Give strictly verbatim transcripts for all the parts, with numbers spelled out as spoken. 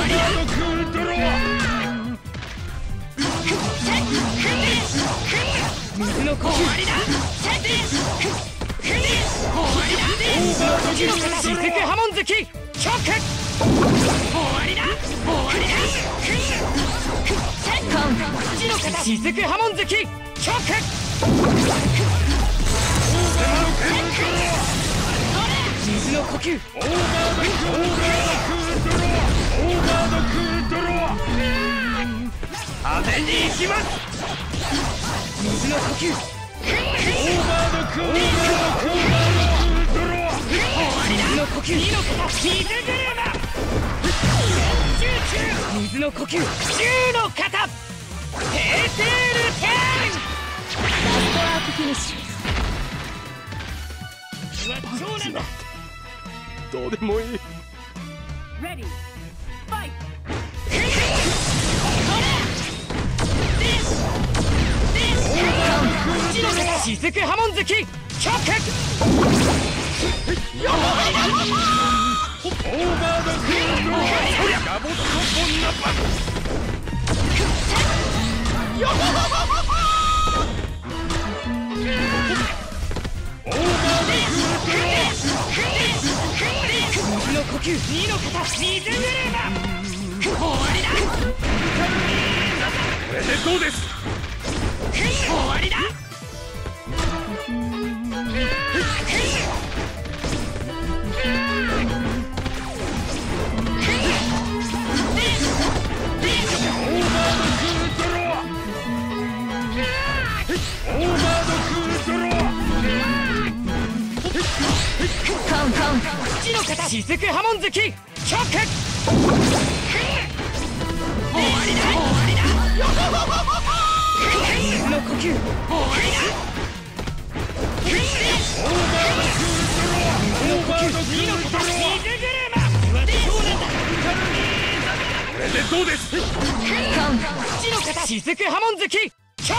ーバードクールドロー。 水の呼吸。しずく波紋月直。しずく波紋月直。水の呼吸。 オーバードクールドロー。オーバードクールドロー。派手に行きます。 水の呼吸。 オーバードクールドロー。 水の呼吸。水の呼吸。銃の型。ペーテールテン。ラストワークフィニッシュ。超なんだ。 どうでもいい。 Ready. Fight. しずく波紋月直。 オーバードクールドロー。ガボットボンナパン。オーバードクールドロー。 水の呼吸。にの型。水グルーム。終わりだ。 これでどうです。 終わりだ。カウンカウン。地の型。しずく波紋月直。終わりだ。終わりだ。水の呼吸。終わりだ。 オーバードクールドロー。オーバードクールドロー。 水グルーム。そうなんだ。 これでどうです。 カウン地の型。しずく波紋月直。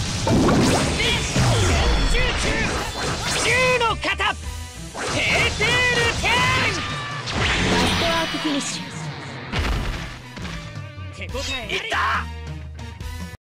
銃の型。ペーテールテン。ラストワークフィニッシュ。手応え。いった。